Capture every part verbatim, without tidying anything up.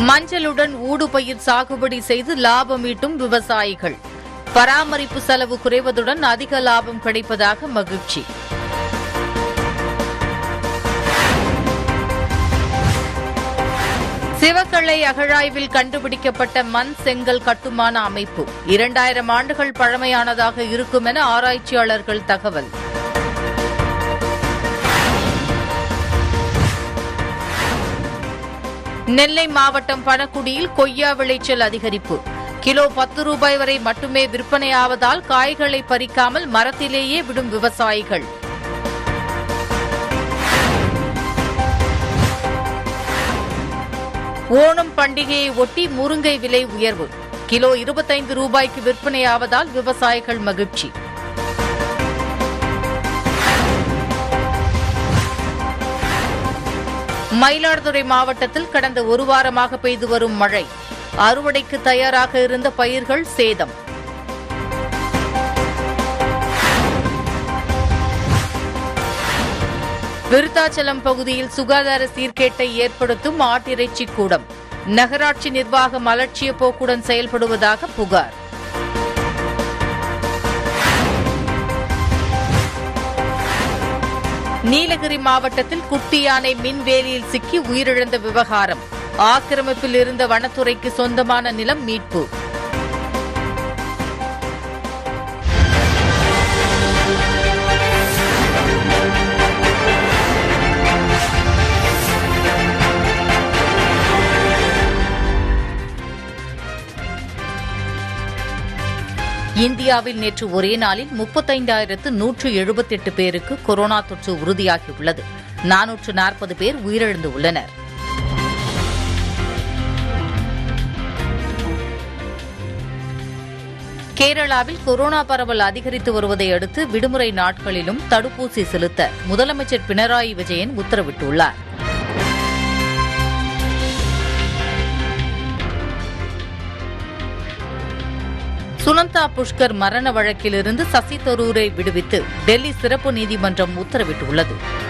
மஞ்சளுடன் ஊடுபயிர் சாகுபடி செய்து லாபம் ஈட்டும் விவசாயிகள். பராமரிப்பு செலவு குறைவதுடன் அதிக லாபம் கிடைப்பதாக மகிழ்ச்சி. சிவகள்ளை அகழாய்வில் கண்டுபிடிக்கப்பட்ட மண் செங்கல் கட்டுமான அமைப்பு இரண்டாயிரம் ஆண்டுகள் பழமையானதாக இருக்கும் என ஆராய்ச்சியாளர்கள் தகவல். நெல்லை மாவட்டம் பணக்குடியில் கொய்யா விளைச்சல் அதிகரிப்பு. கிலோ பத்து ரூபாய் வரை மட்டுமே விற்பனையாவதால் காய்களை பறிக்காமல் மரத்திலேயே விடும் விவசாயிகள். ஓணம் பண்டிகையை ஒட்டி முருங்கை விலை உயர்வு. கிலோ இருபத்தைந்து ரூபாய்க்கு விற்பனையாவதால் விவசாயிகள் மகிழ்ச்சி. மயிலாடுதுறை மாவட்டத்தில் கடந்த ஒரு வாரமாக பெய்து வரும் மழை அறுவடைக்கு தயாராக இருந்த பயிர்கள் சேதம். விருத்தாச்சலம் பகுதியில் சுகாதார சீர்கேட்டை ஏற்படுத்தும் ஆட்டிறைச்சி கூடம். நகராட்சி நிர்வாகம் அலட்சிய போக்குடன் செயல்படுவதாக புகார். நீலகிரி மாவட்டத்தில் குட்டி யானை மின்வேலியில் சிக்கி உயிரிழந்த விவகாரம். ஆக்கிரமிப்பில் இருந்த வனத்துறைக்கு சொந்தமான நிலம் மீட்பு. இந்தியாவில் நேற்று ஒரே நாளில் முப்பத்தைந்தாயிரத்து நூற்று எழுபத்தெட்டு பேருக்கு கொரோனா தொற்று உறுதியாகியுள்ளது. நானூற்று நாற்பது பேர் உயிரிழந்துள்ளனர். கேரளாவில் கொரோனா பரவல் அதிகரித்து வருவதை அடுத்து விடுமுறை நாட்களிலும் தடுப்பூசி செலுத்த முதலமைச்சர் பினராயி விஜயன் உத்தரவிட்டுள்ளார். சுனந்தா புஷ்கர் மரண வழக்கிலிருந்து சசி தரூரை விடுவித்து டெல்லி சிறப்பு நீதிமன்றம் உத்தரவிட்டுள்ளது.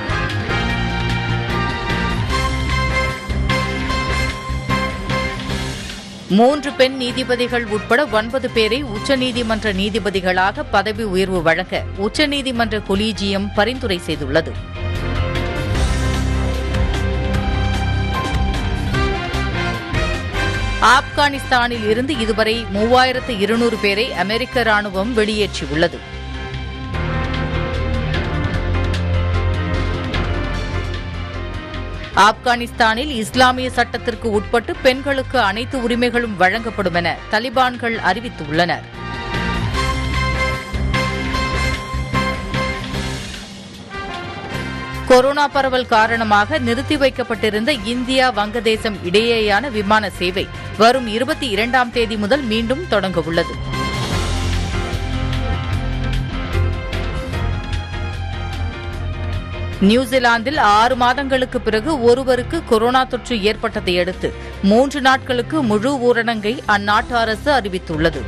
மூன்று பெண் நீதிபதிகள் உட்பட ஒன்பது பேரை உச்சநீதிமன்ற நீதிபதிகளாக பதவி உயர்வு வழங்க உச்சநீதிமன்ற கொலீஜியம் பரிந்துரை செய்துள்ளது. ஆப்கானிஸ்தானில் இருந்து இதுவரை மூவாயிரத்து இருநூறு பேரை அமெரிக்க ராணுவம் வெளியேற்றியுள்ளது. ஆப்கானிஸ்தானில் இஸ்லாமிய சட்டத்திற்கு உட்பட்டு பெண்களுக்கு அனைத்து உரிமைகளும் வழங்கப்படும் என தலிபான்கள் அறிவித்துள்ளனர். கொரோனா பரவல் காரணமாக நிறுத்தி வைக்கப்பட்டிருந்த இந்தியா வங்கதேசம் இடையேயான விமான சேவை வரும் இருபத்தி இரண்டாம் தேதி முதல் மீண்டும் தொடங்கவுள்ளது. நியூசிலாந்தில் ஆறு மாதங்களுக்கு பிறகு ஒருவருக்கு கொரோனா தொற்று ஏற்பட்டதை அடுத்து மூன்று நாட்களுக்கு முழு ஊரடங்கை அந்நாட்டு அரசு அறிவித்துள்ளது.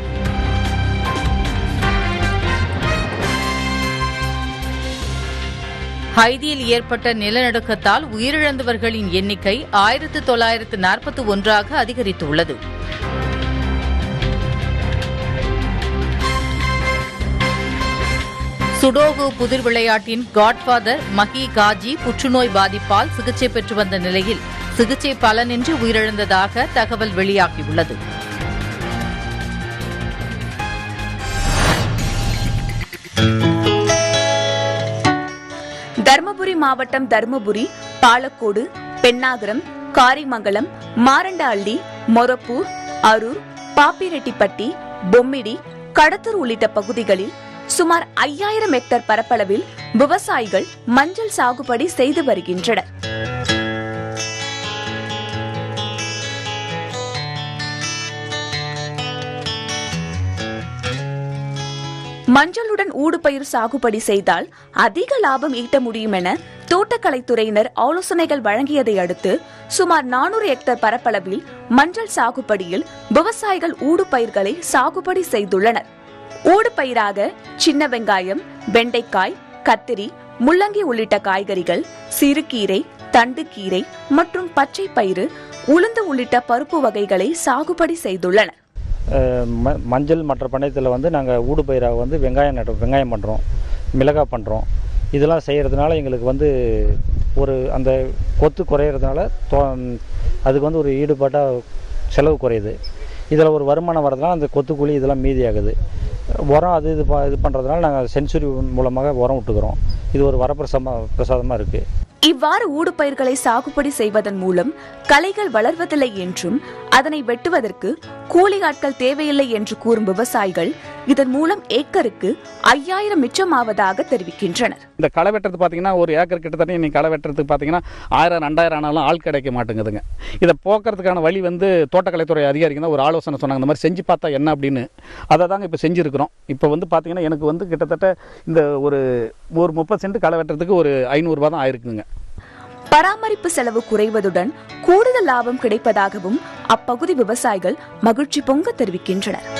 ஹைதியில் ஏற்பட்ட நிலநடுக்கத்தால் உயிரிழந்தவர்களின் எண்ணிக்கை ஆயிரத்து தொள்ளாயிரத்து நாற்பத்தி ஒன்றாக அதிகரித்துள்ளது. சுடோகு புதிர் விளையாட்டின் காட்ஃபாதர் மஹி காஜி புற்றுநோய் பாதிப்பால் சிகிச்சை பெற்று வந்த நிலையில் சிகிச்சை பலனின்றி உயிரிழந்ததாக தகவல் வெளியாகியுள்ளது. தர்மபுரி மாவட்டம் தர்மபுரி, பாலக்கோடு, பென்னாகரம், காரிமங்கலம், மாரண்டஹள்ளி, மொரப்பூர், அரூர், பாப்பிரெட்டிப்பட்டி, பொம்மிடி, கடத்தூர் உள்ளிட்ட பகுதிகளில் சுமார் ஐயாயிரம் ஹெக்டேர் பரப்பளவில் விவசாயிகள் மஞ்சள் சாகுபடி செய்து வருகின்றனர். மஞ்சளுடன் ஊடுபயிர் சாகுபடி செய்தால் அதிக லாபம் ஈட்ட முடியும் என தோட்டக்கலைத்துறையினர் ஆலோசனைகள் வழங்கியதை அடுத்து சுமார் நானூறு ஹெக்டேர் பரப்பளவில் மஞ்சள் சாகுபடியில் விவசாயிகள் ஊடுபயிர்களை சாகுபடி செய்துள்ளனர். ஊடுபயிராக சின்ன வெங்காயம், வெண்டைக்காய், கத்திரி, முள்ளங்கி உள்ளிட்ட காய்கறிகள், சிறுகீரை, தண்டுக்கீரை மற்றும் பச்சை பயிறு உளுந்து உள்ளிட்ட பருப்பு வகைகளை சாகுபடி செய்துள்ளனர். மஞ்சள் மற்ற பண்ணையத்தில் வந்து நாங்கள் ஊடு பயிராக வந்து வெங்காயம் நடுறோம், வெங்காயம் பண்ணுறோம், மிளகாய் பண்ணுறோம். இதெல்லாம் செய்கிறதுனால எங்களுக்கு வந்து ஒரு அந்த கொத்து குறையிறதுனால தோ அதுக்கு வந்து ஒரு ஈடுபாட்டாக செலவு குறையுது. இதில் ஒரு வருமானம் வரதுனால அந்த கொத்துக்கூலி இதெல்லாம் மீதியாகுது. உரம் அது இது இது பண்ணுறதுனால நாங்கள் சென்சுரி மூலமாக உரம் விட்டுக்கிறோம். இது ஒரு வரப்பிரசாதமாக பிரசாதமாக இருக்குது. இவ்வாறு ஊடுபயிர்களை சாகுபடி செய்வதன் மூலம் களைகள் வளர்வதில்லை என்றும் அதனை வெட்டுவதற்கு கூலி ஆட்கள் தேவையில்லை என்று கூறும் விவசாயிகள் இதன் மூலம் ஏக்கருக்கு ஐயாயிரம் மிச்சமாவதாக தெரிவிக்கின்றனர். இந்த களை வெட்டுறது பார்த்தீங்கன்னா ஒரு ஏக்கர் கிட்டத்தட்ட இன்னைக்கு களை வெட்டுறதுக்கு பார்த்தீங்கன்னா ஆயிரம் ரெண்டாயிரம் ஆனாலும் ஆள் கிடைக்க மாட்டேங்குதுங்க. இதை போக்குறதுக்கான வழி வந்து தோட்டக்கலைத்துறை அதிகாரிங்க தான் ஒரு ஆலோசனை சொன்னாங்க, இந்த மாதிரி செஞ்சு பார்த்தா என்ன அப்படின்னு. அதை தாங்க இப்போ செஞ்சுருக்கிறோம். இப்போ வந்து பார்த்தீங்கன்னா எனக்கு வந்து கிட்டத்தட்ட இந்த ஒரு ஒரு முப்பது சென்ட் களை வெட்டுறதுக்கு ஒரு ஐநூறுரூவா தான் ஆயிருக்குங்க. பராமரிப்பு செலவு குறைவதுடன் கூடுதல் லாபம் கிடைப்பதாகவும் அப்பகுதி விவசாயிகள் மகிழ்ச்சி பொங்க தெரிவிக்கின்றனர்.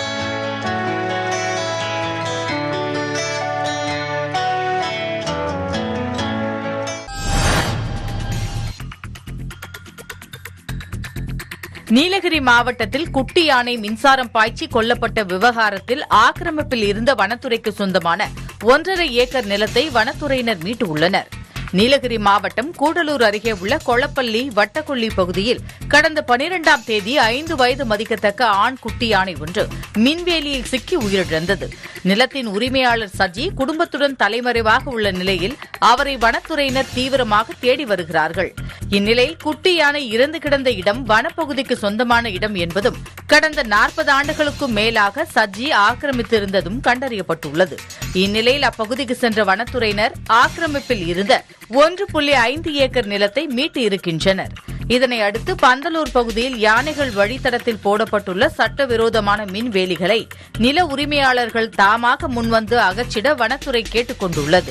நீலகிரி மாவட்டத்தில் குட்டி யானை மின்சாரம் பாய்ச்சி கொல்லப்பட்ட விவகாரத்தில் ஆக்கிரமிப்பில் இருந்த வனத்துறைக்கு சொந்தமான ஒன்றரை ஏக்கர் நிலத்தை வனத்துறையினர் மீட்டுள்ளனர். நீலகிரி மாவட்டம் கூடலூர் அருகே உள்ள கொளப்பள்ளி வட்டக்கொல்லி பகுதியில் கடந்த பனிரெண்டாம் தேதி ஐந்து வயது மதிக்கத்தக்க ஆண் குட்டி யானை ஒன்று மின்வேலியில் சிக்கி உயிரிழந்தது. நிலத்தின் உரிமையாளர் சஜி குடும்பத்துடன் தலைமறைவாக உள்ள நிலையில் அவரை வனத்துறையினர் தீவிரமாக தேடி வருகிறார்கள். இந்நிலையில் குட்டி யானை இறந்து கிடந்த இடம் வனப்பகுதிக்கு சொந்தமான இடம் என்பதும் கடந்த நாற்பது ஆண்டுகளுக்கும் மேலாக சஜ்ஜி ஆக்கிரமித்திருந்ததும் கண்டறியப்பட்டுள்ளது. இந்நிலையில் அப்பகுதிக்கு சென்ற வனத்துறையினர் ஆக்கிரமிப்பில் இருந்த ஒன்று புள்ளி ஐந்து ஏக்கர் நிலத்தை மீட்டு இருக்கின்றனர். இதனை அடுத்து பந்தலூர் பகுதியில் யானைகள் வழித்தடத்தில் போடப்பட்டுள்ள சட்டவிரோதமான மின்வேலிகளை நில உரிமையாளர்கள் தாமாக முன்வந்து அகற்றிட வனத்துறை கேட்டுக் கொண்டுள்ளது.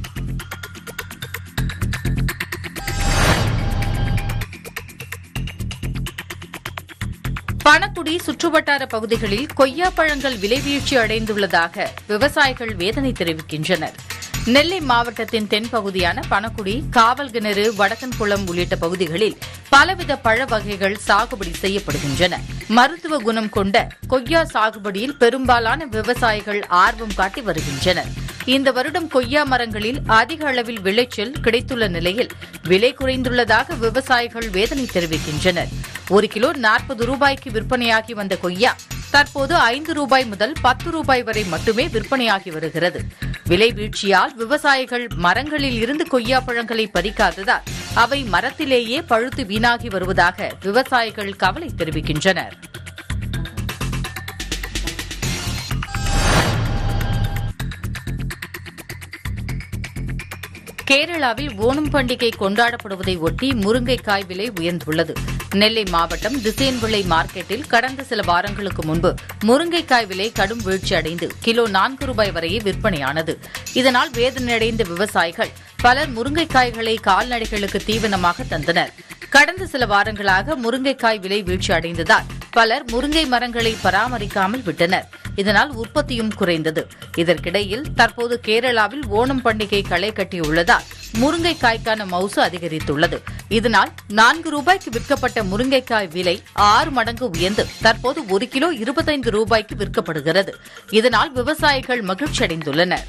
பணக்குடி சுற்றுவட்டார பகுதிகளில் கொய்யா பழங்கள் விலை வீழ்ச்சி அடைந்துள்ளதாக விவசாயிகள் வேதனை தெரிவிக்கின்றனர். நெல்லை மாவட்டத்தின் தென்பகுதியான பணக்குடி, காவல்கிணறு, வடக்கன்குளம் உள்ளிட்ட பகுதிகளில் பலவித பழ வகைகள் சாகுபடி செய்யப்படுகின்றன. மருத்துவ குணம் கொண்ட கொய்யா சாகுபடியில் பெரும்பாலான விவசாயிகள் ஆர்வம் காட்டி வருகின்றனர். இந்த வருடம் கொய்யா மரங்களில் அதிக அளவில் விளைச்சல் கிடைத்துள்ள நிலையில் விலை குறைந்துள்ளதாக விவசாயிகள் வேதனை தெரிவிக்கின்றனர். ஒரு கிலோ நாற்பது ரூபாய்க்கு விற்பனையாகி வந்த கொய்யா தற்போது ஐந்து ரூபாய் முதல் பத்து ரூபாய் வரை மட்டுமே விற்பனையாகி வருகிறது. விலை வீழ்ச்சியால் விவசாயிகள் மரங்களில் இருந்து கொய்யா பழங்களை பறிக்காததால் அவை மரத்திலேயே பழுத்து வீணாகி வருவதாக விவசாயிகள் கவலை தெரிவிக்கின்றனர். கேரளாவில் ஓணம் பண்டிகை கொண்டாடப்படுவதை ஒட்டி முருங்கைக்காய் விலை உயர்ந்துள்ளது. நெல்லை மாவட்டம் திசேன்விளை மார்க்கெட்டில் கடந்த சில வாரங்களுக்கு முன்பு முருங்கைக்காய் விலை கடும் வீழ்ச்சி அடைந்து கிலோ நான்கு ரூபாய் வரையே விற்பனையானது. இதனால் வேதனையடைந்த விவசாயிகள் பலர் முருங்கைக்காய்களை கால்நடைகளுக்கு தீவனமாக தந்தனர். கடந்த சில வாரங்களாக முருங்கைக்காய் விலை வீழ்ச்சி அடைந்ததால் பலர் முருங்கை மரங்களை பராமரிக்காமல் விட்டனர். இதனால் உற்பத்தியும் குறைந்தது. இதற்கிடையில் தற்போது கேரளாவில் ஓணம் பண்டிகை களை கட்டியுள்ளதால் முருங்கைக்காய்க்கான மவுசு அதிகரித்துள்ளது. இதனால் நான்கு ரூபாய்க்கு விற்கப்பட்ட முருங்கைக்காய் விலை ஆறு மடங்கு உயர்ந்து தற்போது ஒரு கிலோ இருபத்தைந்து ரூபாய்க்கு விற்கப்படுகிறது. இதனால் விவசாயிகள் மகிழ்ச்சியடைந்துள்ளனர்.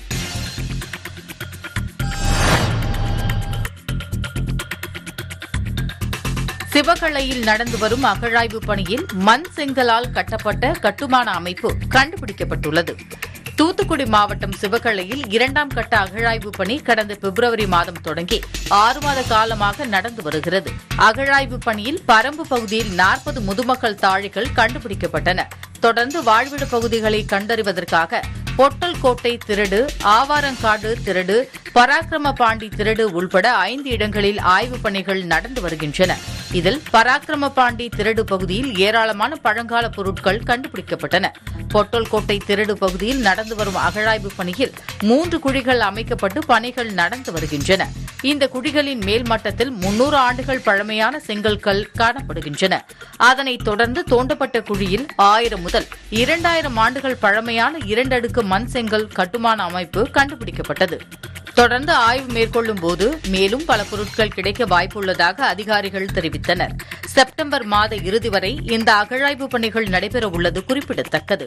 சிவகளையில் நடந்து வரும் அகழாய்வு பணியில் மண் செங்கலால் கட்டப்பட்ட கட்டுமான அமைப்பு கண்டுபிடிக்கப்பட்டுள்ளது. தூத்துக்குடி மாவட்டம் சிவகளையில் இரண்டாம் கட்ட அகழாய்வு பணி கடந்த பிப்ரவரி மாதம் தொடங்கி ஆறு மாத காலமாக நடந்து வருகிறது. அகழாய்வு பணியில் பரம்பு பகுதியில் நாற்பது முதுமக்கள் தாழிகள் கண்டுபிடிக்கப்பட்டன. தொடர்ந்து வாழ்விட பகுதிகளை கண்டறிவதற்காக பொட்டல் கோட்டை திருடு, ஆவாரங்காடு திருடு, பராக்கிரம பாண்டி திருடு உள்பட ஐந்து இடங்களில் ஆய்வுப் பணிகள் நடந்து வருகின்றன. இதில் பராக்கிரம பாண்டி திருடு பகுதியில் ஏராளமான பழங்கால பொருட்கள் கண்டுபிடிக்கப்பட்டன. பொட்டல் கோட்டை திருடு பகுதியில் நடந்து வரும் அகழாய்வு பணியில் மூன்று குழிகள் அமைக்கப்பட்டு பணிகள் நடந்து வருகின்றன. இந்த குழிகளின் மேல் மட்டத்தில் முன்னூறு ஆண்டுகள் பழமையான செங்கற்கள் காணப்படுகின்றன. அதனைத் தொடர்ந்து தோண்டப்பட்ட குழியில் ஆயிரம் முதல் இரண்டாயிரம் ஆண்டுகள் பழமையான இரண்டடுக்கு மண் செங்கல் கட்டுமான அமைப்பு கண்டுபிடிக்கப்பட்டது. தொடர்ந்து ஆய்வு மேற்கொள்ளும் போது மேலும் பல பொருட்கள் கிடைக்க வாய்ப்புள்ளதாக அதிகாரிகள் தெரிவித்தனர். செப்டம்பர் மாத இறுதி வரை இந்த அகழாய்வு பணிகள் நடைபெறவுள்ளது குறிப்பிடத்தக்கது.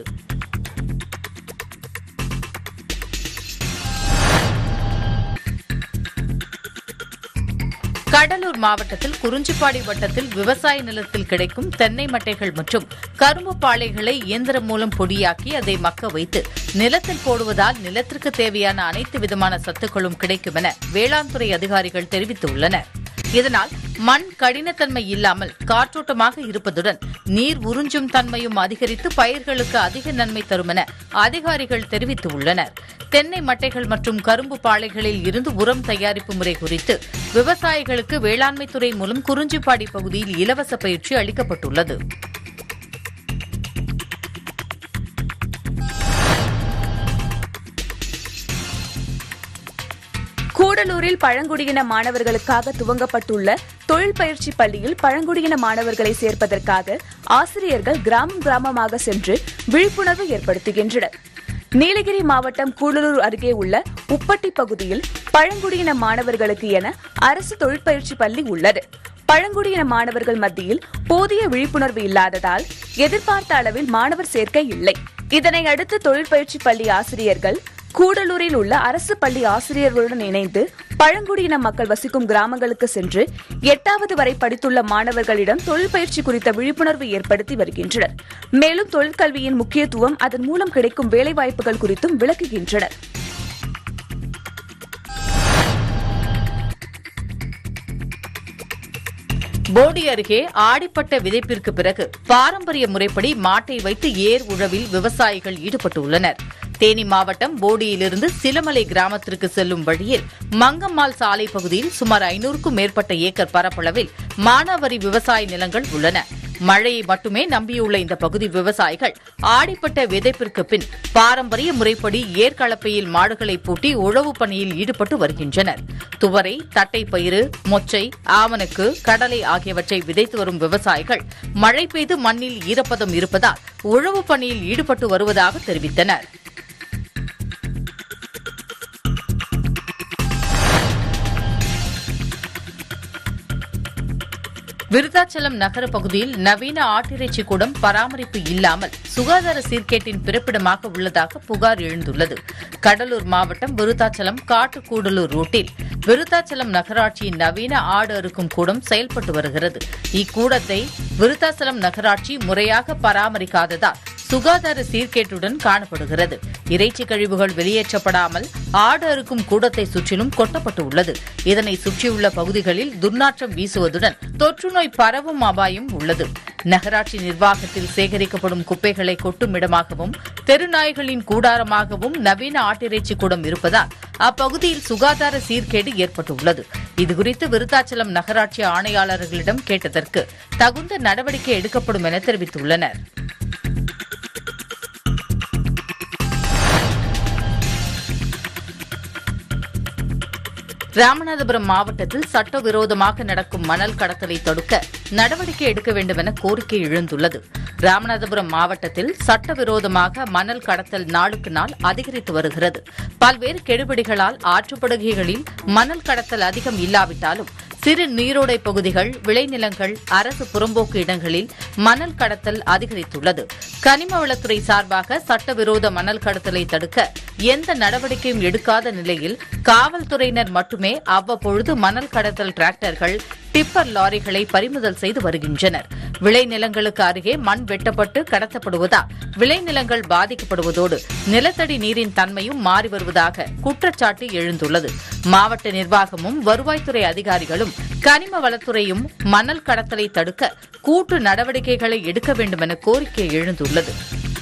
கடலூர் மாவட்டத்தில் குறிஞ்சிப்பாடி வட்டத்தில் விவசாய நிலத்தில் கிடைக்கும் தென்னை மட்டைகள் மற்றும் கரும்பு பாளைகளை இயந்திரம் மூலம் பொடியாக்கி அதை மக்க வைத்து நிலத்தில் போடுவதால் நிலத்திற்கு தேவையான அனைத்து விதமான சத்துக்களும் கிடைக்கும் என வேளாண் துறை அதிகாரிகள் தெரிவித்துள்ளனர். இதனால் மண் கடினத்தன்மை இல்லாமல் காற்றோட்டமாக இருப்பதுடன் நீர் உறிஞ்சும் தன்மையும் அதிகரித்து பயிர்களுக்கு அதிக நன்மை தரும் என அதிகாரிகள் தெரிவித்துள்ளனர். தென்னை மட்டைகள் மற்றும் கரும்பு பாளைகளில் இருந்து உரம் தயாரிப்பு முறை குறித்து விவசாயிகளுக்கு வேளாண்மைத்துறை மூலம் குறிஞ்சிப்பாடி பகுதியில் இலவச பயிற்சி அளிக்கப்பட்டுள்ளது. கூடலூரில் பழங்குடியின மாணவர்களுக்காக துவங்கப்பட்டுள்ள தொழில் பயிற்சி பள்ளியில் பழங்குடியின மாணவர்களை சேர்ப்பதற்காக ஆசிரியர்கள் கிராமம் கிராமமாக சென்று விழிப்புணர்வு ஏற்படுத்துகின்றனர். நீலகிரி மாவட்டம் கூடலூர் அருகே உள்ள உப்பட்டி பகுதியில் பழங்குடியின மாணவர்களுக்கு என அரசு தொழிற்பயிற்சி பள்ளி உள்ளது. பழங்குடியின மாணவர்கள் மத்தியில் போதிய விழிப்புணர்வு இல்லாததால் எதிர்பார்த்த அளவில் மாணவர் சேர்க்கை இல்லை. இதனை அடுத்து தொழிற்பயிற்சி பள்ளி ஆசிரியர்கள் கூடலூரில் உள்ள அரசு பள்ளி ஆசிரியர்களுடன் இணைந்து பழங்குடியின மக்கள் வசிக்கும் கிராமங்களுக்கு சென்று எட்டாவது வரை படித்துள்ள மாணவர்களிடம் தொழில் பயிற்சி குறித்த விழிப்புணர்வு ஏற்படுத்தி வருகின்றனர். மேலும் தொழிற்கல்வியின் முக்கியத்துவம், அதன் மூலம் கிடைக்கும் வேலைவாய்ப்புகள் குறித்தும் விளக்குகின்றனர். போடி அருகே ஆடிப்பட்ட விதைப்பிற்கு பிறகு பாரம்பரிய முறைப்படி மாட்டை வைத்து ஏர் உழவில் விவசாயிகள் ஈடுபட்டுள்ளனர். தேனி மாவட்டம் போடியிலிருந்து சிலமலை கிராமத்திற்கு செல்லும் வழியில் மங்கம்மாள் சாலை பகுதியில் சுமார் ஐநூறுக்கும் மேற்பட்ட ஏக்கர் பரப்பளவில் மானாவாரி விவசாய நிலங்கள் உள்ளன. மழையை மட்டுமே நம்பியுள்ள இந்த பகுதி விவசாயிகள் ஆடிப்பட்ட விதைப்பிற்கு பின் பாரம்பரிய முறைப்படி ஏற்களப்பையில் மாடுகளை பூட்டி உழவு பணியில் ஈடுபட்டு வருகின்றனர். துவரை, தட்டைப்பயிறு, மொச்சை, ஆமணக்கு, கடலை ஆகியவற்றை விதைத்து வரும் விவசாயிகள் மழை பெய்து மண்ணில் ஈரப்பதம் இருப்பதால் உழவு பணியில் ஈடுபட்டு வருவதாக தெரிவித்தனர். விருத்தாச்சலம் நகர பகுதியில் நவீன ஆட்டிறைச்சி கூடம் பராமரிப்பு இல்லாமல் சுகாதார சீர்கேட்டின் பிறப்பிடமாக உள்ளதாக புகார் எழுந்துள்ளது. கடலூர் மாவட்டம் விருத்தாச்சலம் காட்டுக்கூடலூர் ரோட்டில் விருத்தாச்சலம் நகராட்சியின் நவீன ஆடு அறுக்கும் கூடம் செயல்பட்டு வருகிறது. இக்கூடத்தை விருத்தாச்சலம் நகராட்சி முறையாக பராமரிக்காததால் சுகாதார சீர்கேட்டுடன் காணப்படுகிறது. இறைச்சி கழிவுகள் வெளியேற்றப்படாமல் ஆடு அறுக்கும் கூடத்தை சுற்றிலும் கொட்டப்பட்டு உள்ளது. இதனை சுற்றியுள்ள பகுதிகளில் துர்நாற்றம் வீசுவதுடன் தொற்றுநோய் பரவும் அபாயம் உள்ளது. நகராட்சி நிர்வாகத்தில் சேகரிக்கப்படும் குப்பைகளை கொட்டும் இடமாகவும் தெருநாய்களின் கூடாரமாகவும் நவீன ஆட்டிறைச்சி கூடம் இருப்பதால் அப்பகுதியில் சுகாதார சீர்கேடு ஏற்பட்டுள்ளது. இதுகுறித்து விருத்தாச்சலம் நகராட்சி ஆணையாளர்களிடம் கேட்டதற்கு தகுந்த நடவடிக்கை எடுக்கப்படும் என தெரிவித்துள்ளனர். ராமநாதபுரம் மாவட்டத்தில் சட்டவிரோதமாக நடக்கும் மணல் கடத்தலை தடுக்க நடவடிக்கை எடுக்க வேண்டும் என கோரிக்கை எழுந்துள்ளது. ராமநாதபுரம் மாவட்டத்தில் சட்டவிரோதமாக மணல் கடத்தல் நாளுக்கு நாள் அதிகரித்து வருகிறது. பல்வேறு கெடுபிடிகளால் ஆற்றுப்படுகைகளில் மணல் கடத்தல் அதிகம் இல்லாவிட்டாலும் சிறு நீரோடை பகுதிகள், விளைநிலங்கள், அரசு புறம்போக்கு இடங்களில் மணல் கடத்தல் அதிகரித்துள்ளது. கனிம வளத்துறை சார்பாக சட்டவிரோத மணல் கடத்தலை தடுக்க எந்த நடவடிக்கையும் எடுக்காத நிலையில் காவல்துறையினர் மட்டுமே அவ்வப்பொழுது மணல் கடத்தல் டிராக்டர்கள், டிப்பர் லாரிகளை பறிமுதல் செய்து வருகின்றனர். விளைநிலங்களுக்கு அருகே மண் வெட்டப்பட்டு கடத்தப்படுவதால் விளைநிலங்கள் பாதிக்கப்படுவதோடு நிலத்தடி நீரின் தன்மையும் மாறி வருவதாக குற்றச்சாட்டு எழுந்துள்ளது. மாவட்ட நிர்வாகமும் வருவாய்த்துறை அதிகாரிகளும் கனிம வளத்துறையும் மணல் கடத்தலை தடுக்க கூட்டு நடவடிக்கைகளை எடுக்க வேண்டும் என கோரிக்கை எழுந்துள்ளது.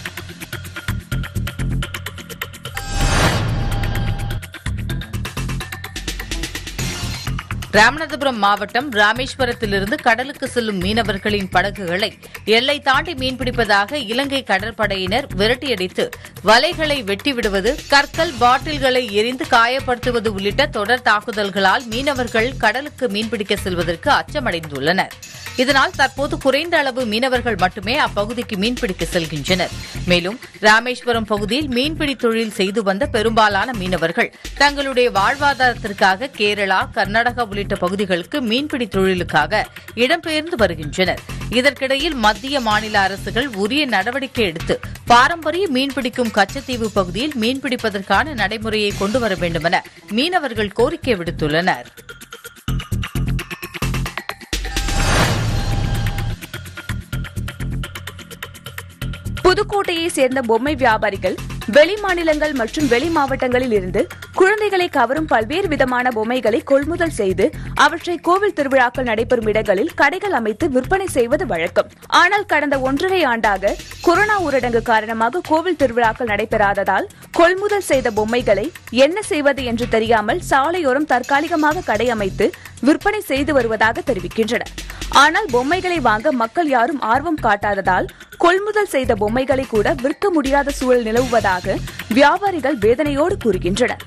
ராமநாதபுரம் மாவட்டம் ராமேஸ்வரத்திலிருந்து கடலுக்கு செல்லும் மீனவர்களின் படகுகளை எல்லை தாண்டி மீன்பிடிப்பதாக இலங்கை கடற்படையினர் விரட்டியடித்து வலைகளை வெட்டிவிடுவது, கற்கள், பாட்டில்களை எரிந்து காயப்படுத்துவது உள்ளிட்ட தொடர் தாக்குதல்களால் மீனவர்கள் கடலுக்கு மீன்பிடிக்க செல்வதற்கு அச்சமடைந்துள்ளனர். இதனால் தற்போது குறைந்த அளவு மீனவர்கள் மட்டுமே அப்பகுதிக்கு மீன்பிடிக்க செல்கின்றனர். மேலும் ராமேஸ்வரம் பகுதியில் மீன்பிடி தொழில் செய்து வந்த பெரும்பாலான மீனவர்கள் தங்களுடைய வாழ்வாதாரத்திற்காக கேரளா, கர்நாடகா உள்ளிட்ட பகுதிகளுக்கு மீன்பிடி தொழிலுக்காக இடம்பெயர்ந்து வருகின்றனர். இதற்கிடையில் மத்திய மாநில அரசுகள் உரிய நடவடிக்கை எடுத்து பாரம்பரிய மீன்பிடிக்கும் கச்சத்தீவு பகுதியில் மீன்பிடிப்பதற்கான நடைமுறையை கொண்டுவர வேண்டுமென மீனவர்கள் கோரிக்கை விடுத்துள்ளனர். புதுக்கோட்டையை சேர்ந்த பொம்மை வியாபாரிகள் வெளி மாநிலங்கள் மற்றும் வெளி மாவட்டங்களில் இருந்து குழந்தைகளை கவரும் பல்வேறு விதமான பொம்மைகளை கொள்முதல் செய்து அவற்றை கோவில் திருவிழாக்கள் நடைபெறும் இடங்களில் கடைகள் அமைத்து விற்பனை செய்வது வழக்கம். ஆனால் கடந்த ஒன்றரை ஆண்டாக கொரோனா ஊரடங்கு காரணமாக கோவில் திருவிழாக்கள் நடைபெறாததால் கொள்முதல் செய்த பொம்மைகளை என்ன செய்வது என்று தெரியாமல் சாலையோரம் தற்காலிகமாக கடை அமைத்து விற்பனை செய்து வருவதாக தெரிவிக்கின்றனர். ஆனால் பொம்மைகளை வாங்க மக்கள் யாரும் ஆர்வம் காட்டாததால் கொள்முதல் செய்த பொம்மைகளை கூட விற்க முடியாத சூழல் நிலவுவதாக வியாபாரிகள் வேதனையோடு கூறுகின்றனர்.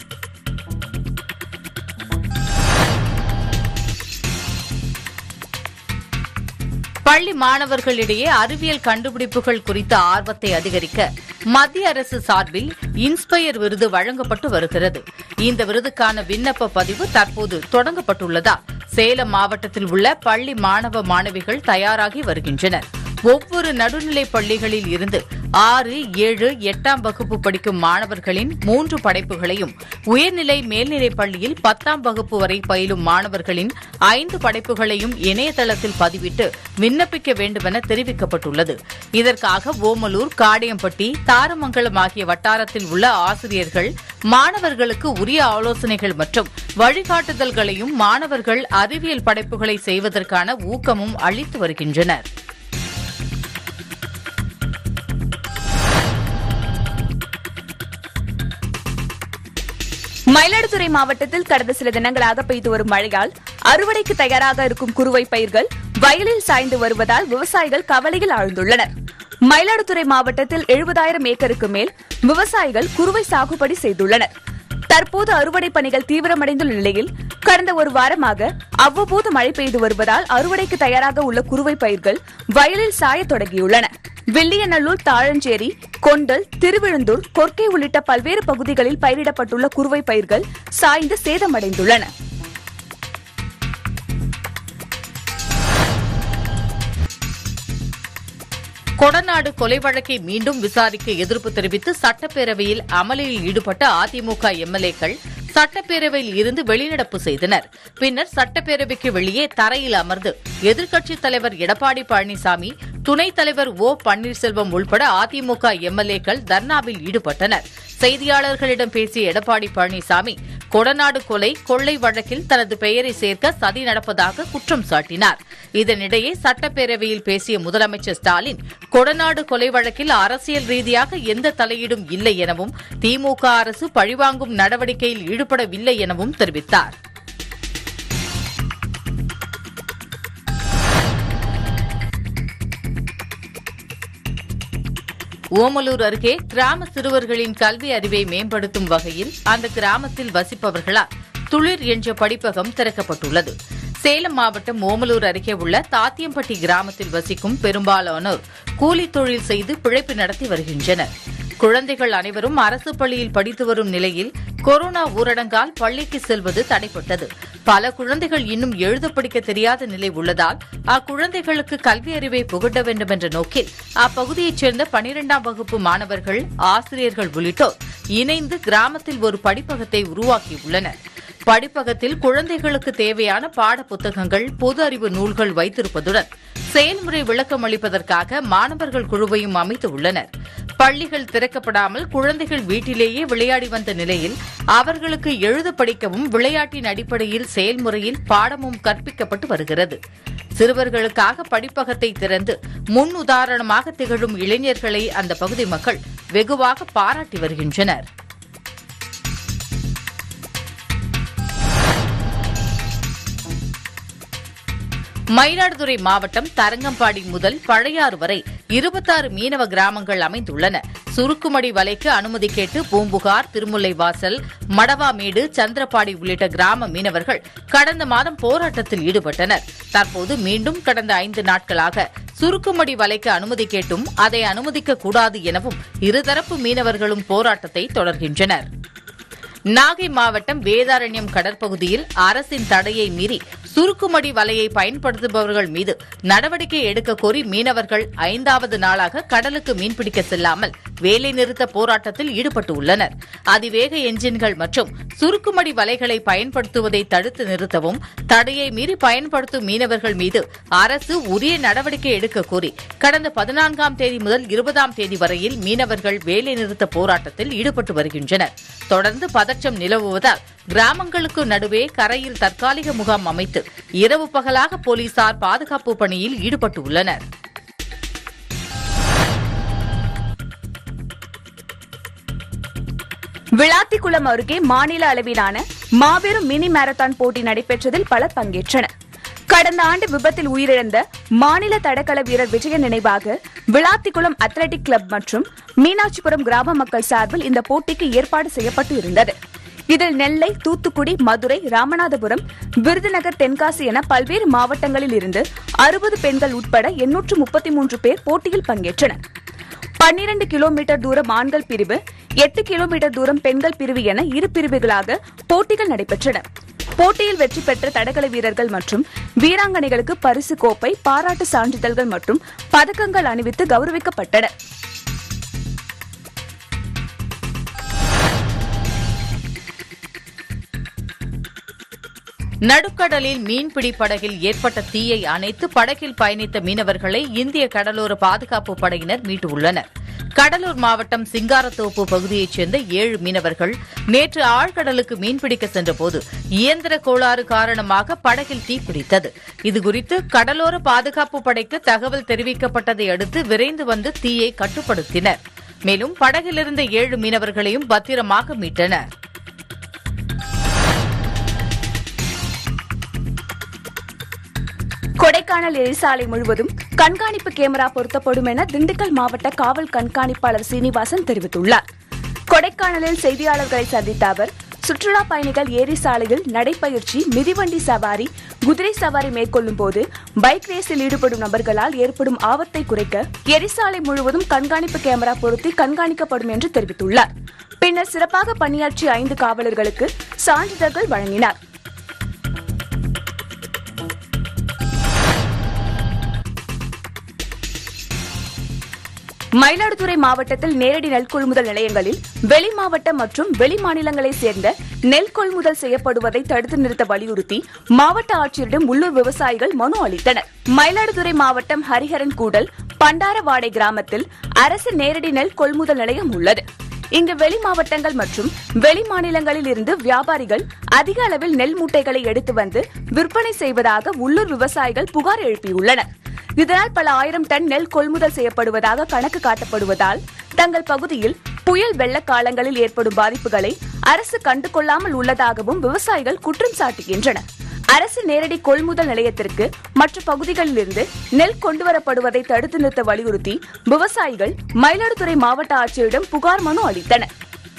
பள்ளி மாணவர்களிடையே அறிவியல் கண்டுபிடிப்புகள் குறித்த ஆர்வத்தை அதிகரிக்க மத்திய அரசு சார்பில் இன்ஸ்பயர் விருது வழங்கப்பட்டு வருகிறது. இந்த விருதுக்கான விண்ணப்ப பதிவு தற்போது தொடங்கப்பட்டுள்ளதால் சேலம் மாவட்டத்தில் உள்ள பள்ளி மாணவ மாணவிகள் தயாராகி வருகின்றனர். ஒவ்வொரு நடுநிலைப் பள்ளிகளில் இருந்து ஆறு, ஏழு, எட்டாம் வகுப்பு படிக்கும் மாணவர்களின் மூன்று படைப்புகளையும், உயர்நிலை மேல்நிலைப் பள்ளியில் பத்தாம் வகுப்பு வரை பயிலும் மாணவர்களின் ஐந்து படைப்புகளையும் இணையதளத்தில் பதிவிட்டு விண்ணப்பிக்க வேண்டுமென தெரிவிக்கப்பட்டுள்ளது. இதற்காக ஓமலூர், காடையம்பட்டி, தாரமங்கலம் ஆகிய வட்டாரத்தில் உள்ள ஆசிரியர்கள் மாணவர்களுக்கு உரிய ஆலோசனைகள் மற்றும் வழிகாட்டுதல்களையும் மாணவர்கள் அறிவியல் படைப்புகளை செய்வதற்கான ஊக்கமும் அளித்து வருகின்றனர். மயிலாடுதுறை மாவட்டத்தில் கடந்த சில தினங்களாக பெய்து வரும் மழையால் அறுவடைக்கு தயாராக இருக்கும் குறுவை பயிர்கள் வயலில் சாய்ந்து வருவதால் விவசாயிகள் கவலையில் ஆழ்ந்துள்ளனர். மயிலாடுதுறை மாவட்டத்தில் எழுபதாயிரம் ஏக்கருக்கு மேல் விவசாயிகள் குறுவை சாகுபடி செய்துள்ளனர். தற்போது அறுவடை பணிகள் தீவிரமடைந்துள்ள நிலையில் கடந்த ஒரு வாரமாக அவ்வப்போது மழை பெய்து வருவதால் அறுவடைக்கு தயாராக உள்ள குறுவை பயிர்கள் வயலில் சாயத் தொடங்கியுள்ளன. வில்லியநல்லூர், தாழஞ்சேரி, கொண்டல், திருவிழுந்தூர், கொர்க்கை உள்ளிட்ட பல்வேறு பகுதிகளில் பயிரிடப்பட்டுள்ள குறுவை பயிர்கள் சாய்ந்து சேதமடைந்துள்ளன. கொடநாடு கொலை வழக்கை மீண்டும் விசாரிக்க எதிர்ப்பு தெரிவித்து சட்டப்பேரவையில் அமளியில் ஈடுபட்ட அதிமுக எம்எல்ஏக்கள் சட்டப்பேரவையில் இருந்து வெளிநடப்பு செய்தனர். பின்னர் சட்டப்பேரவைக்கு வெளியே தரையில் அமர்ந்து எதிர்க்கட்சித் தலைவர் எடப்பாடி பழனிசாமி, துணைத் தலைவர் ஓ பன்னீர்செல்வம் உள்பட அதிமுக எம்எல்ஏக்கள் தர்ணாவில் ஈடுபட்டனர். செய்தியாளர்களிடம் பேசிய எடப்பாடி பழனிசாமி, கொடநாடு கொலை கொள்ளை வழக்கில் தனது பெயரை சேர்க்க சதி நடப்பதாக குற்றம் சாட்டினார். இதனிடையே சட்டப்பேரவையில் பேசிய முதலமைச்சர் ஸ்டாலின், கொடநாடு கொலை வழக்கில் அரசியல் ரீதியாக எந்த தலையீடும் இல்லை எனவும் திமுக அரசு பழிவாங்கும் நடவடிக்கையில் ஈடுபடவில்லை எனவும் தெரிவித்தார். ஓமலூர் அருகே கிராம சிறுவர்களின் கல்வி அறிவை மேம்படுத்தும் வகையில் அந்த கிராமத்தில் வசிப்பவர்களால் துளிர் என்ற படிப்பகம் திறக்கப்பட்டுள்ளது. சேலம் மாவட்டம் ஓமலூர் அருகே உள்ள தாத்தியம்பட்டி கிராமத்தில் வசிக்கும் பெரும்பாலானோர் கூலி தொழில் செய்து பிழைப்பு நடத்தி வருகின்றனர். குழந்தைகள் அனைவரும் அரசு பள்ளியில் படித்து வரும் நிலையில் கொரோனா ஊரடங்கால் பள்ளிக்கு செல்வது தடைப்பட்டது. பல குழந்தைகள் இன்னும் எழுத படிக்க தெரியாத நிலை உள்ளதால் அக்குழந்தைகளுக்கு கல்வி அறிவை புகட்ட வேண்டும் என்ற நோக்கில் அப்பகுதியைச் சேர்ந்த பனிரெண்டாம் வகுப்பு மாணவர்கள், ஆசிரியர்கள் உள்ளிட்டோர் இணைந்து கிராமத்தில் ஒரு படிப்பகத்தை உருவாக்கியுள்ளனர். படிப்பகத்தில் குழந்தைகளுக்கு தேவையான பாட புத்தகங்கள், பொது அறிவு நூல்கள் வைத்திருப்பதுடன் செயல்முறை விளக்கம் அளிப்பதற்காக மாணவர்கள் குழுவையும் அமைத்துள்ளனர். பள்ளிகள் திறக்கப்படாமல் குழந்தைகள் வீட்டிலேயே விளையாடி வந்த நிலையில் அவர்களுக்கு எழுத படிக்கவும் விளையாட்டின் அடிப்படையில் செயல்முறையில் பாடமும் கற்பிக்கப்பட்டு வருகிறது. சிறுவர்களுக்காக படிப்பகத்தை திறந்து முன் உதாரணமாக திகழும் இளைஞர்களை அந்த பகுதி மக்கள் வெகுவாக பாராட்டி வருகின்றனர். மயிலாடுதுறை மாவட்டம் தரங்கம்பாடி முதல் பழையாறு வரை இருபத்தாறு மீனவ கிராமங்கள் அமைந்துள்ளன. சுருக்குமடி வலைக்கு அனுமதி கேட்டு பூம்புகார், திருமுல்லைவாசல், மடவாமேடு, சந்திரபாடி உள்ளிட்ட கிராம மீனவர்கள் கடந்த மாதம் போராட்டத்தில் ஈடுபட்டனர். தற்போது மீண்டும் கடந்த ஐந்து நாட்களாக சுருக்குமடி வலைக்கு அனுமதி கேட்டும் அதை அனுமதிக்க கூடாது எனவும் இருதரப்பு மீனவர்களும் போராட்டத்தை தொடர்கின்றனர். நாகை மாவட்டம் வேதாரண்யம் கடற்பகுதியில் அரசின் தடையை மீறி சுருக்குமடி வலையை பயன்படுத்துபவர்கள் மீது நடவடிக்கை எடுக்க கோரி மீனவர்கள் ஐந்தாவது நாளாக கடலுக்கு மீன்பிடிக்க செல்லாமல் வேலைநிறுத்த போராட்டத்தில் ஈடுபட்டுள்ளனர். அதிவேக என்ஜின்கள் மற்றும் சுருக்குமடி வலைகளை பயன்படுத்துவதை தடுத்து நிறுத்தவும், தடையை மீறி பயன்படுத்தும் மீனவர்கள் மீது அரசு உரிய நடவடிக்கை எடுக்க கோரி கடந்த பதினான்காம் தேதி முதல் இருபதாம் தேதி வரையில் மீனவர்கள் வேலைநிறுத்த போராட்டத்தில் ஈடுபட்டு வருகின்றனர். தொடர்ந்து பதற்றம் நிலவுவதால் கிராமங்களுக்கு நடுவே கரையில் தற்காலிக முகாம் அமைத்து இரவு பகலாக போலீசார் பாதுகாப்பு பணியில் ஈடுபட்டுள்ளனர். விளாத்திக்குளம் அருகே மாநில அளவிலான மாபெரும் மினி மாரத்தான் போட்டி நடைபெற்றதில் பலர் பங்கேற்றனர். கடந்த ஆண்டு விபத்தில் உயிரிழந்த மாநில தடகள வீரர் விஜயன் நினைவாக விளாத்திக்குளம் அத்லெட்டிக் கிளப் மற்றும் மீனாட்சிபுரம் கிராம மக்கள் சார்பில் இந்த போட்டிக்கு ஏற்பாடு செய்யப்பட்டு இருந்தது. இதில் நெல்லை, தூத்துக்குடி, மதுரை, ராமநாதபுரம், விருதுநகர், தென்காசி என பல்வேறு மாவட்டங்களில் இருந்து அறுபது பெண்கள் உட்பட எண்ணூற்று முப்பத்தி மூன்று பேர் போட்டியில் பங்கேற்றனர். பன்னிரண்டு கிலோமீட்டர் தூரம் ஆண்கள் பிரிவு, எட்டு கிலோமீட்டர் தூரம் பெண்கள் பிரிவு என இரு பிரிவுகளாக போட்டிகள் நடைபெற்றன. போட்டியில் வெற்றி பெற்ற தடகள வீரர்கள் மற்றும் வீராங்கனைகளுக்கு பரிசு கோப்பை, பாராட்டு சான்றிதழ்கள் மற்றும் பதக்கங்கள் அணிவித்து கௌரவிக்கப்பட்டன. நடுக்கடலில் மீன்பிடி படகில் ஏற்பட்ட தீயை அணைத்து படகில் பயணித்த மீனவர்களை இந்திய கடலோர பாதுகாப்பு படையினர் மீட்டுள்ளனர். கடலூர் மாவட்டம் சிங்காரத்தோப்பு பகுதியைச் சேர்ந்த ஏழு மீனவர்கள் நேற்று ஆழ்கடலுக்கு மீன்பிடிக்க சென்றபோது இயந்திர கோளாறு காரணமாக படகில் தீப்பிடித்தது. இதுகுறித்து கடலோர பாதுகாப்பு படைக்கு தகவல் தெரிவிக்கப்பட்டதை அடுத்து விரைந்து வந்து தீயை கட்டுப்படுத்தினர். மேலும் படகிலிருந்த ஏழு மீனவர்களையும் பத்திரமாக மீட்டனர். கொடைக்கானல் எரிசாலை முழுவதும் கண்காணிப்பு கேமரா பொருத்தப்படும் என திண்டுக்கல் மாவட்ட காவல் கண்காணிப்பாளர் சீனிவாசன் தெரிவித்துள்ளார். கொடைக்கானலில் செய்தியாளர்களை சந்தித்த அவர், சுற்றுலா பயணிகள் ஏரி சாலையில் நடைப்பயிற்சி, மிதிவண்டி சவாரி, குதிரை சவாரி மேற்கொள்ளும் போது பைக் ரேஸில் ஈடுபடும் நபர்களால் ஏற்படும் ஆபத்தை குறைக்க எரிசாலை முழுவதும் கண்காணிப்பு கேமரா பொருத்தி கண்காணிக்கப்படும் என்று தெரிவித்துள்ளார். பின்னர் சிறப்பாக பணியாற்றிய ஐந்து காவலர்களுக்கு சான்றிதழ்கள் வழங்கினார். மயிலாடுதுறை மாவட்டத்தில் நேரடி நெல் கொள்முதல் நிலையங்களில் வெளி மாவட்டம் மற்றும் வெளி மாநிலங்களைச் சேர்ந்த நெல் கொள்முதல் செய்யப்படுவதை தடுத்து நிறுத்த வலியுறுத்தி மாவட்ட ஆட்சியரிடம் உள்ளூர் விவசாயிகள் மனு அளித்தனர். மயிலாடுதுறை மாவட்டம் ஹரிஹரன் கூடல் பண்டாரவாடை கிராமத்தில் அரசு நேரடி நெல் கொள்முதல் நிலையம் உள்ளது. இங்கு வெளி மாவட்டங்கள் மற்றும் வெளி மாநிலங்களில் இருந்து வியாபாரிகள் அதிக அளவில் நெல் மூட்டைகளை எடுத்து வந்து விற்பனை செய்வதாக உள்ளூர் விவசாயிகள் புகார் எழுப்பியுள்ளனர். இதனால் பல ஆயிரம் டன் நெல் கொள்முதல் செய்யப்படுவதாக கணக்கு காட்டப்படுவதால் தங்கள் பகுதியில் புயல் வெள்ள காலங்களில் ஏற்படும் பாதிப்புகளை அரசு கண்டுகொள்ளாமல் உள்ளதாகவும் விவசாயிகள் குற்றம் சாட்டுகின்றனர். அரசு நேரடி கொள்முதல் நிலையத்திற்கு மற்ற பகுதிகளில் இருந்து நெல் கொண்டுவரப்படுவதை தடுத்து நிறுத்த வலியுறுத்தி விவசாயிகள் மயிலாடுதுறை மாவட்ட ஆட்சியரிடம் புகார் மனு அளித்தனர்.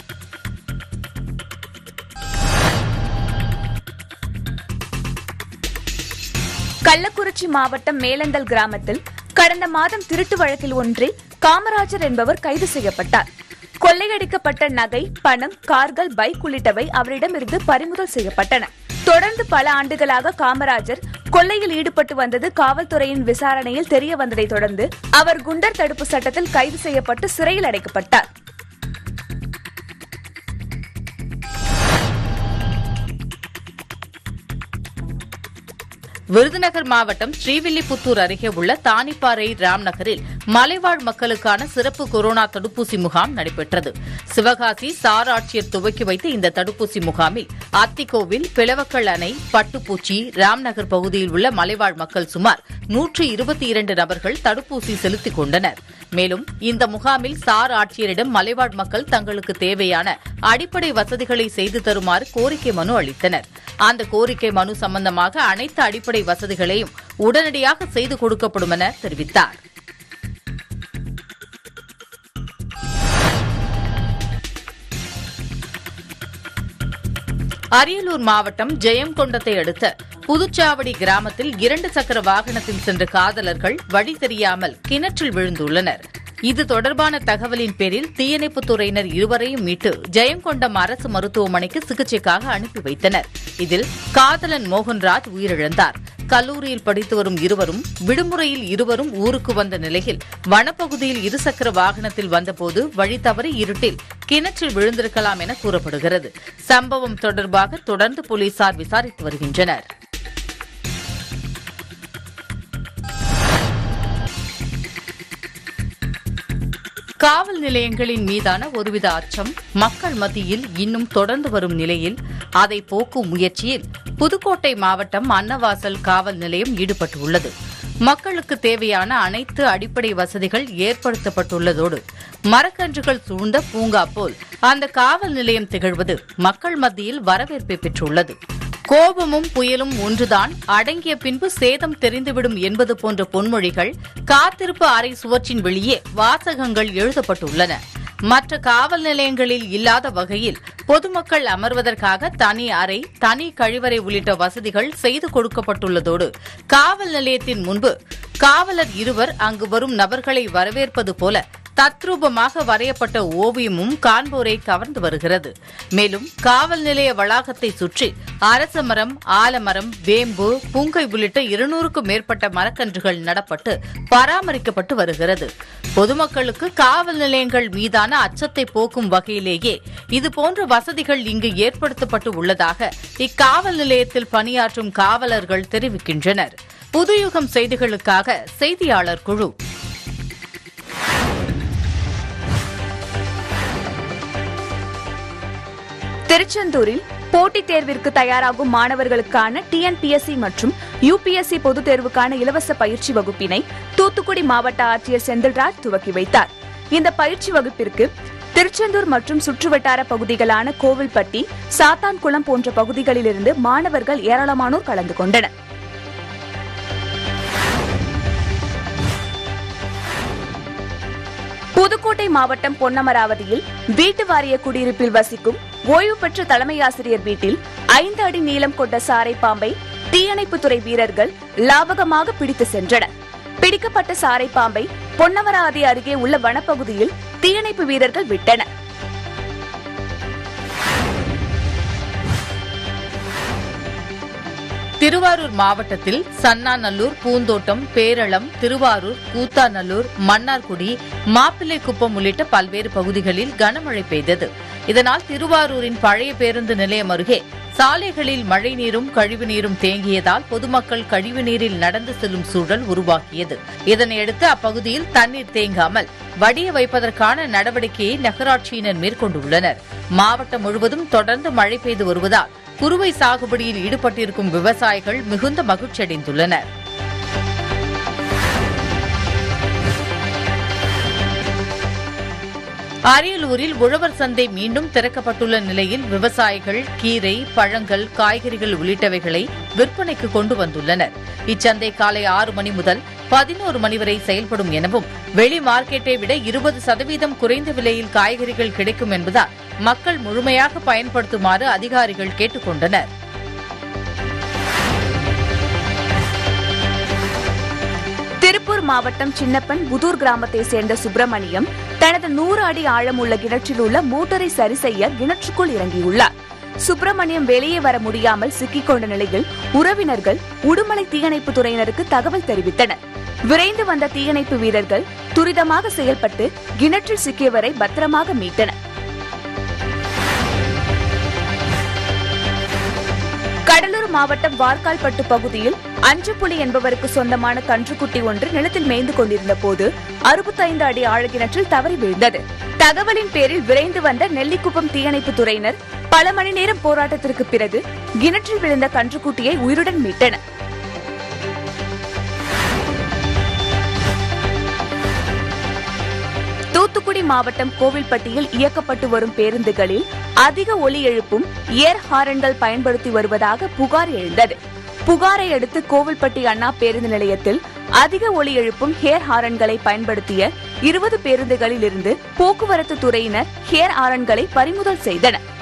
கள்ளக்குறிச்சி மாவட்டம் மேலந்தல் கிராமத்தில் கடந்த மாதம் திருட்டு வழக்கில் ஒன்றில் காமராஜர் என்பவர் கைது செய்யப்பட்டார். கொள்ளையடிக்கப்பட்ட நகை, பணம், கார்கள், பைக் உள்ளிட்டவை அவரிடமிருந்து பறிமுதல் செய்யப்பட்டன. தொடர்ந்து பல ஆண்டுகளாக காமராஜர் கொள்ளையில் ஈடுபட்டு வந்தது காவல்துறையின் விசாரணையில் தெரிய வந்ததை தொடர்ந்து அவர் குண்டர் தடுப்பு சட்டத்தில் கைது செய்யப்பட்டு சிறையில் அடைக்கப்பட்டார். விருதுநகர் மாவட்டம் ஸ்ரீவில்லிபுத்தூர் அருகே உள்ள தானிப்பாறை ராம்நகரில் மலைவாழ் மக்களுக்கான சிறப்பு கொரோனா தடுப்பூசி முகாம் நடைபெற்றது. சிவகாசி சார் ஆட்சியர் துவக்கி வைத்த இந்த தடுப்பூசி முகாமில் அத்திக்கோவில், பிளவக்கல் அணை, பட்டுப்பூச்சி, ராம்நகர் பகுதியில் உள்ள மலைவாழ் மக்கள் சுமார் நூற்று இருபத்தி இரண்டு நபர்கள் தடுப்பூசி செலுத்திக் கொண்டனர். மேலும் இந்த முகாமில் சார் ஆட்சியரிடம் மலைவாழ் மக்கள் தங்களுக்கு தேவையான அடிப்படை வசதிகளை செய்து தருமாறு கோரிக்கை மனு அளித்தனர். அந்த கோரிக்கை மனு சம்பந்தமாக அனைத்து அடிப்படை வசதிகளையும் உடனடியாக செய்து கொடுக்கப்படும் என தெரிவித்தார். அரியலூர் மாவட்டம் ஜெயங்கொண்டத்தை அடுத்த புதுச்சாவடி கிராமத்தில் இரண்டு சக்கர வாகனத்தில் சென்ற காதலர்கள் வழி தெரியாமல் கிணற்றில் விழுந்துள்ளனர். இது தொடர்பான தகவலின் பேரில் தீயணைப்புத் துறையினர் இருவரையும் மீட்டு ஜெயங்கொண்டம் அரசு மருத்துவமனைக்கு சிகிச்சைக்காக அனுப்பி வைத்தனர். இதில் காதலன் மோகன்ராஜ் உயிரிழந்தார். கல்லூரியில் படித்து வரும் இருவரும் விடுமுறையில் இருவரும் ஊருக்கு வந்த நிலையில் வனப்பகுதியில் இருசக்கர வாகனத்தில் வந்தபோது வழி தவறி இருட்டில் கிணற்றில் விழுந்திருக்கலாம் என கூறப்படுகிறது. சம்பவம் தொடர்பாக தொடர்ந்து போலீசார் விசாரித்து வருகின்றனர். காவல் நிலையங்களின் மீதான ஒருவித அச்சம் மக்கள் மத்தியில் இன்னும் தொடர்ந்து வரும் நிலையில் அதை போக்கும் முயற்சியில் புதுக்கோட்டை மாவட்டம் அன்னவாசல் காவல் நிலையம் ஈடுபட்டுள்ளது. மக்களுக்கு தேவையான அனைத்து அடிப்படை வசதிகள் ஏற்படுத்தப்பட்டுள்ளதோடு மரக்கன்றுகள் சூழ்ந்த பூங்கா போல் அந்த காவல் நிலையம் திகழ்வது மக்கள் மத்தியில் வரவேற்பை பெற்றுள்ளது. கோபமும் புயலும் ஒன்றுதான், அடங்கிய பின்பு சேதம் தெரிந்துவிடும் என்பது போன்ற பொன்மொழிகள் காத்திருப்பு அறை சுவற்றின் வெளியே வாசகங்கள் எழுதப்பட்டுள்ளன. மற்ற காவல் நிலையங்களில் இல்லாத வகையில் பொதுமக்கள் அமர்வதற்காக தனி அறை, தனி கழிவறை உள்ளிட்ட வசதிகள் செய்து கொடுக்கப்பட்டுள்ளதோடு காவல் நிலையத்தின் முன்பு காவலர் இருவர் அங்கு வரும் நபர்களை வரவேற்பது போல தத்ரூபமாக வரையப்பட்ட ஓவியமும் காண்போரை கவர்ந்து வருகிறது. மேலும் காவல் நிலைய வளாகத்தை சுற்றி அரச மரம், ஆலமரம், வேம்பு, புங்கை உள்ளிட்ட இருநூறுக்கும் மேற்பட்ட மரக்கன்றுகள் நடப்பட்டு பராமரிக்கப்பட்டு வருகிறது. பொதுமக்களுக்கு காவல் நிலையங்கள் மீதான அச்சத்தை போக்கும் வகையிலேயே இதுபோன்ற வசதிகள் இங்கு ஏற்படுத்தப்பட்டு உள்ளதாக இக்காவல் நிலையத்தில் பணியாற்றும் காவலர்கள் தெரிவிக்கின்றனர். புதுயுகம் செய்திகளுக்காக செய்தியாளர் குழு. திருச்செந்தூரில் போட்டித் தேர்விற்கு தயாராகும் மாணவர்களுக்கான டிஎன்பிஎஸ்சி மற்றும் யுபிஎஸ்சி பொதுத் தேர்வுக்கான இலவச பயிற்சி வகுப்பினை தூத்துக்குடி மாவட்ட ஆட்சியர் செந்தில்ராஜ் துவக்கி வைத்தார். இந்த பயிற்சி வகுப்பிற்கு திருச்செந்தூர் மற்றும் சுற்றுவட்டார பகுதிகளான கோவில்பட்டி, சாத்தான்குளம் போன்ற பகுதிகளிலிருந்து மாணவர்கள் ஏராளமானோர் கலந்து கொண்டனர். புதுக்கோட்டை மாவட்டம் பொன்னமராவதியில் வீட்டு வாரிய குடியிருப்பில் வசிக்கும் ஓய்வு பெற்ற தலைமை ஆசிரியர் வீட்டில் ஐந்து அடி நீளம் கொண்ட சாரை பாம்பை தீயணைப்புத்துறை வீரர்கள் லாபகமாக பிடித்து சென்றனர். பிடிக்கப்பட்ட சாரை பாம்பை பொன்னமராவதி அருகே உள்ள வனப்பகுதியில் தீயணைப்பு வீரர்கள் விட்டனர். திருவாரூர் மாவட்டத்தில் சன்னாநல்லூர், பூந்தோட்டம், பேரளம், திருவாரூர், கூத்தாநல்லூர், மன்னார்குடி, மாப்பிள்ளைக்குப்பம் உள்ளிட்ட பல்வேறு பகுதிகளில் கனமழை பெய்தது. இதனால் திருவாரூரின் பழைய பேருந்து நிலையம் அருகே சாலைகளில் மழைநீரும் கழிவுநீரும் தேங்கியதால் பொதுமக்கள் கழிவுநீரில் நடந்து செல்லும் சூழல் உருவாகியது. இதனையடுத்து அப்பகுதியில் தண்ணீர் தேங்காமல் வடிய வைப்பதற்கான நடவடிக்கையை நகராட்சியினர் மேற்கொண்டுள்ளனர். மாவட்டம் முழுவதும் தொடர்ந்து மழை பெய்து வருவதால் குறுவை சாகுபடியில் ஈடுபட்டிருக்கும் விவசாயிகள் மிகுந்த மகிழ்ச்சியடைந்துள்ளனர். அரியலூரில் உழவர் சந்தை மீண்டும் திறக்கப்பட்டுள்ள நிலையில் விவசாயிகள் கீரை, பழங்கள், காய்கறிகள் உள்ளிட்டவைகளை விற்பனைக்கு கொண்டு வந்துள்ளனர். இச்சந்தை காலை ஆறு மணி முதல் பதினோரு மணி வரை செயல்படும் எனவும் வெளி மார்க்கெட்டை விட இருபது சதவீதம் குறைந்த விலையில் காய்கறிகள் கிடைக்கும் என்பதால் மக்கள் முழுமையாக பயன்படுத்துமாறு அதிகாரிகள் கேட்டுக் கொண்டனர். திருப்பூர் மாவட்டம் சின்னப்பன் புதூர் கிராமத்தை சேர்ந்த சுப்பிரமணியம் தனது நூறு அடி ஆழம் உள்ள கிணற்றில் உள்ள மோட்டரை சரி செய்ய கிணற்றுக்குள் இறங்கியுள்ளார். சுப்பிரமணியம் வெளியே வர முடியாமல் சிக்கிக் கொண்ட நிலையில் உறவினர்கள் உடுமலை தீயணைப்பு துறையினருக்கு தகவல் தெரிவித்தனர். விரைந்து வந்த தீயணைப்பு வீரர்கள் துரிதமாக செயல்பட்டு கிணற்றில் சிக்கியவரை பத்திரமாக மீட்டனர். கடலூர் மாவட்டம் வார்க்கால்பட்டு பகுதியில் அஞ்சுப்புலி என்பவருக்கு சொந்தமான கன்றுக்குட்டி ஒன்று நிலத்தில் மேய்ந்து கொண்டிருந்த போது அறுபத்தைந்து அடி ஆழ கிணற்றில் தவறி விழுந்தது. தகவலின் பேரில் விரைந்து வந்த நெல்லிக்குப்பம் தீயணைப்பு துறையினர் பல மணி நேரம் போராட்டத்திற்கு பிறகு கிணற்றில் விழுந்த கன்றுக்குட்டியை உயிருடன் மீட்டனர். தூத்துக்குடி மாவட்டம் கோவில்பட்டியில் இயக்கப்பட்டு வரும் பேருந்துகளில் அதிக ஒலி எழுப்பும் ஏர் ஹாரன்கள் பயன்படுத்தி வருவதாக புகார் எழுந்தது. புகாரை அடுத்து கோவில்பட்டி அண்ணா பேருந்து நிலையத்தில் அதிக ஒலி எழுப்பும் ஹேர் ஹாரன்களை பயன்படுத்திய இருபது பேருந்துகளில் இருந்து போக்குவரத்து துறையினர் ஹேர் ஹாரன்களை பறிமுதல் செய்தனர்.